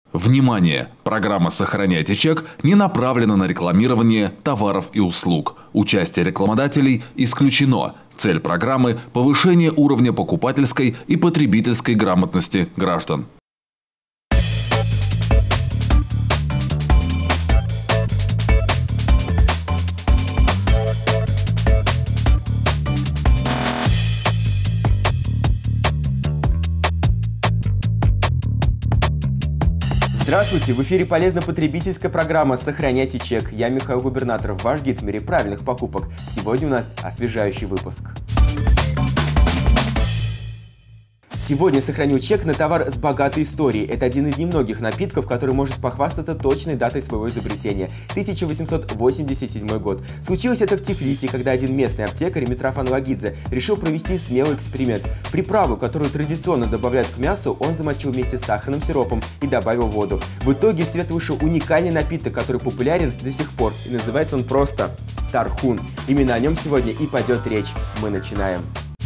Внимание! Программа «Сохраняйте чек» не направлена на рекламирование товаров и услуг. Участие рекламодателей исключено. Цель программы – повышение уровня покупательской и потребительской грамотности граждан. Здравствуйте! В эфире полезно-потребительская программа «Сохраняйте чек». Я Михаил Губернаторов, ваш гид в мире правильных покупок. Сегодня у нас освежающий выпуск. Сегодня сохраню чек на товар с богатой историей. Это один из немногих напитков, который может похвастаться точной датой своего изобретения – 1887 год. Случилось это в Тифлисе, когда один местный аптекарь Митрофан Лагидзе решил провести смелый эксперимент. Приправу, которую традиционно добавляют к мясу, он замочил вместе с сахарным сиропом и добавил воду. В итоге в свет вышел уникальный напиток, который популярен до сих пор. И называется он просто тархун. Именно о нем сегодня и пойдет речь. Мы начинаем.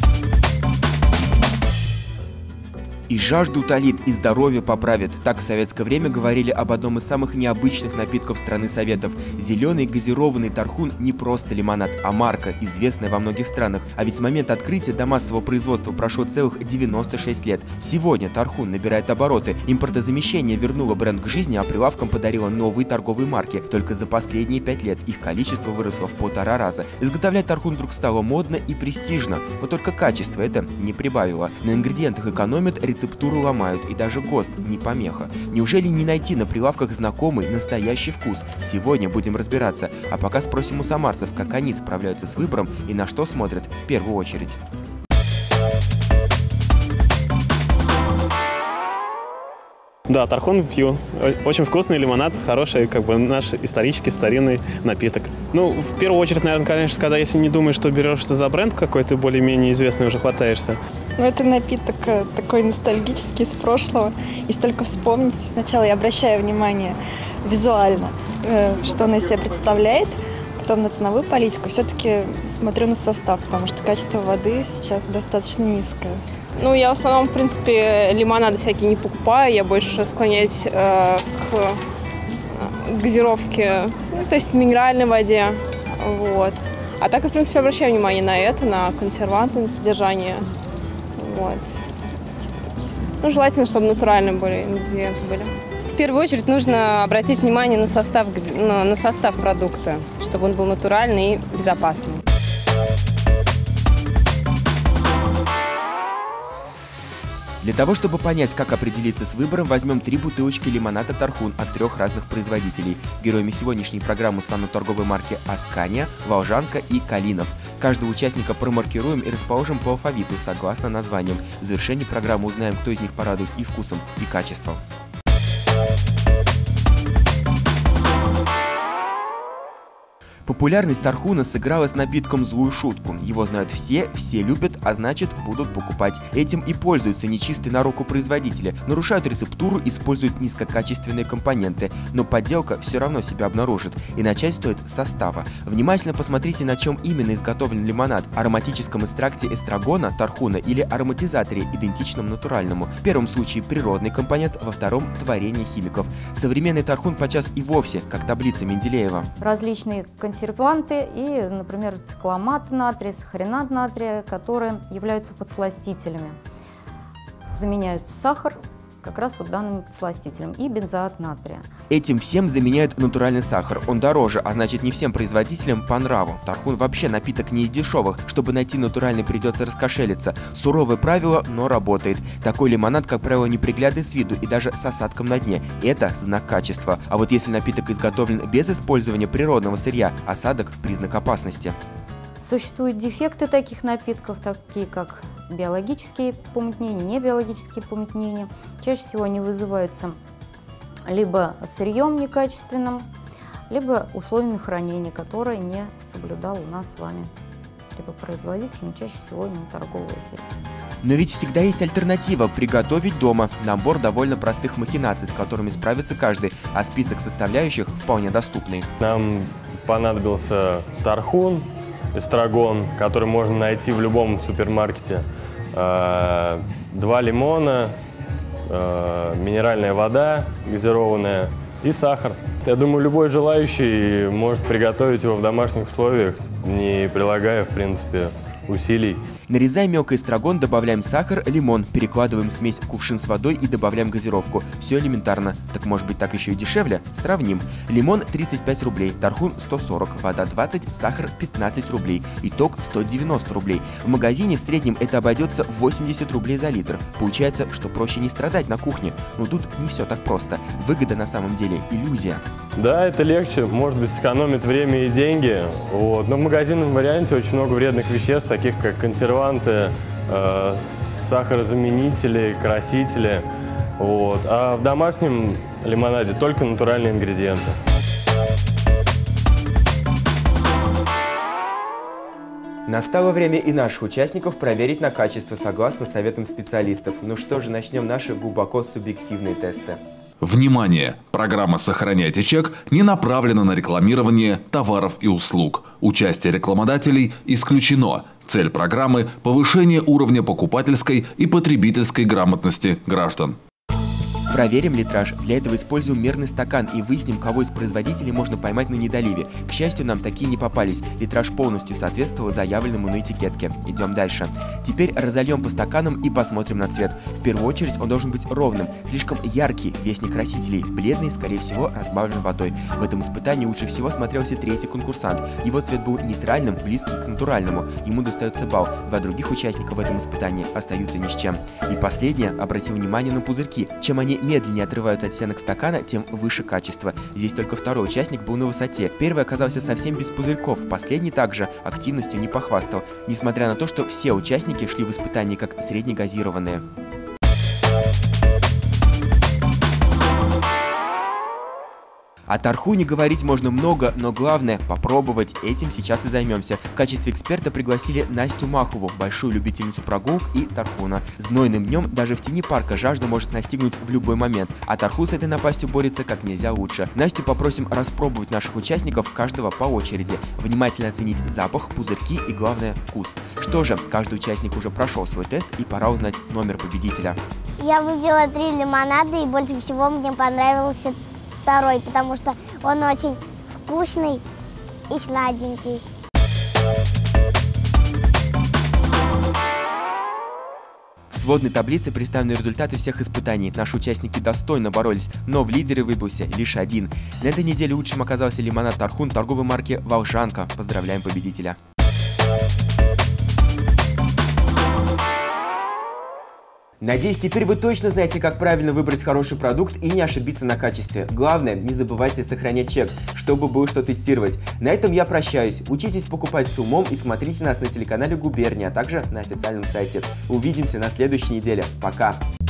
И жажду утолит, и здоровье поправит. Так в советское время говорили об одном из самых необычных напитков страны Советов. Зеленый газированный тархун не просто лимонад, а марка, известная во многих странах. А ведь с момента открытия до массового производства прошло целых 96 лет. Сегодня тархун набирает обороты. Импортозамещение вернуло бренд к жизни, а прилавкам подарило новые торговые марки. Только за последние 5 лет их количество выросло в 1,5 раза. Изготовлять тархун вдруг стало модно и престижно. Вот только качество это не прибавило. На ингредиентах экономят, рецептуру ломают, и даже ГОСТ не помеха. Неужели не найти на прилавках знакомый, настоящий вкус? Сегодня будем разбираться. А пока спросим у самарцев, как они справляются с выбором и на что смотрят в первую очередь. Да, тархун пью. Очень вкусный лимонад, хороший, наш исторический старинный напиток. В первую очередь, наверное, конечно, если не думаешь, что берешься за бренд какой-то более-менее известный, уже хватаешься. Это напиток такой ностальгический, из прошлого. И столько вспомнить. Сначала я обращаю внимание визуально, что он из себя представляет, потом на ценовую политику. Все-таки смотрю на состав, потому что качество воды сейчас достаточно низкое. Я в основном, в принципе, лимонады всякие не покупаю. Я больше склоняюсь к газировке, то есть минеральной воде. Вот. А так, в принципе, обращаю внимание на это, на консерванты, на содержание. Вот. Желательно, чтобы натуральные ингредиенты были. В первую очередь нужно обратить внимание на состав продукта, чтобы он был натуральный и безопасный. Для того, чтобы понять, как определиться с выбором, возьмем 3 бутылочки лимонада «Тархун» от 3 разных производителей. Героями сегодняшней программы станут торговые марки «Аскания», «Волжанка» и «Калинов». Каждого участника промаркируем и расположим по алфавиту, согласно названиям. В завершении программы узнаем, кто из них порадует и вкусом, и качеством. Популярность тархуна сыграла с напитком злую шутку. Его знают все любят, а значит будут покупать. Этим и пользуются нечистые на руку производители. Нарушают рецептуру, используют низкокачественные компоненты. Но подделка все равно себя обнаружит. И начать стоит с состава. Внимательно посмотрите, на чем именно изготовлен лимонад. Ароматическом экстракте эстрагона, тархуна или ароматизаторе, идентичном натуральному. В первом случае природный компонент, во втором – творение химиков. Современный тархун подчас и вовсе, как таблица Менделеева. Различные консерванты и, например, цикломат натрия, сахаринат натрия, которые являются подсластителями. Заменяют сахар как раз данным подсластителем и бензоат натрия. Этим всем заменяют натуральный сахар. Он дороже, а значит не всем производителям по нраву. Тархун вообще напиток не из дешевых. Чтобы найти натуральный, придется раскошелиться. Суровое правило, но работает. Такой лимонад, как правило, неприглядный с виду и даже с осадком на дне. Это знак качества. А вот если напиток изготовлен без использования природного сырья, осадок – признак опасности. Существуют дефекты таких напитков, такие как биологические помутнения, небиологические помутнения. Чаще всего они вызываются либо сырьем некачественным, либо условиями хранения, которые не соблюдал у нас с вами либо производитель, но чаще всего именно торговая сеть. Но ведь всегда есть альтернатива – приготовить дома. Набор довольно простых махинаций, с которыми справится каждый, а список составляющих вполне доступный. Нам понадобился тархун, эстрагон, который можно найти в любом супермаркете, 2 лимона, минеральная вода газированная и сахар. Я думаю, любой желающий может приготовить его в домашних условиях, не прилагая, в принципе, усилий. Нарезаем мелко эстрагон, добавляем сахар, лимон, перекладываем смесь в кувшин с водой и добавляем газировку. Все элементарно. Так может быть так еще и дешевле? Сравним. Лимон 35 рублей, тархун 140, вода 20, сахар 15 рублей. Итог 190 рублей. В магазине в среднем это обойдется 80 рублей за литр. Получается, что проще не страдать на кухне. Но тут не все так просто. Выгода на самом деле иллюзия. Да, это легче, может быть, сэкономит время и деньги. Вот. Но в магазинном варианте очень много вредных веществ, таких как консерванты, сахарозаменители, красители. Вот. А в домашнем лимонаде только натуральные ингредиенты. Настало время и наших участников проверить на качество согласно советам специалистов. Ну что же, начнем наши глубоко субъективные тесты. Внимание! Программа «Сохраняйте чек» не направлена на рекламирование товаров и услуг. Участие рекламодателей исключено. Цель программы – повышение уровня покупательской и потребительской грамотности граждан. Проверим литраж. Для этого используем мерный стакан и выясним, кого из производителей можно поймать на недоливе. К счастью, нам такие не попались. Литраж полностью соответствовал заявленному на этикетке. Идем дальше. Теперь разольем по стаканам и посмотрим на цвет. В первую очередь он должен быть ровным. Слишком яркий – вестник красителей. Бледный, скорее всего, разбавлен водой. В этом испытании лучше всего смотрелся третий конкурсант. Его цвет был нейтральным, близкий к натуральному. Ему достается балл. Два других участника в этом испытании остаются ни с чем. И последнее, обратим внимание на пузырьки. Чем они медленнее отрываются от стенок стакана, тем выше качество. Здесь только второй участник был на высоте. Первый оказался совсем без пузырьков, последний также активностью не похвастал, несмотря на то, что все участники шли в испытании как среднегазированные. О тархуне говорить можно много, но главное – попробовать. Этим сейчас и займемся. В качестве эксперта пригласили Настю Махову, большую любительницу прогулок и тархуна. Знойным днем даже в тени парка жажда может настигнуть в любой момент, а тархун с этой напастью борется как нельзя лучше. Настю попросим распробовать наших участников, каждого по очереди, внимательно оценить запах, пузырьки и, главное, вкус. Что же, каждый участник уже прошел свой тест, и пора узнать номер победителя. Я выпила 3 лимонада, и больше всего мне понравился второй, потому что он очень вкусный и сладенький. В сводной таблице представлены результаты всех испытаний. Наши участники достойно боролись, но в лидеры выбился лишь один. На этой неделе лучшим оказался лимонад «Тархун» торговой марки «Волжанка». Поздравляем победителя! Надеюсь, теперь вы точно знаете, как правильно выбрать хороший продукт и не ошибиться на качестве. Главное, не забывайте сохранять чек, чтобы было что тестировать. На этом я прощаюсь. Учитесь покупать с умом и смотрите нас на телеканале «Губерния», а также на официальном сайте. Увидимся на следующей неделе. Пока!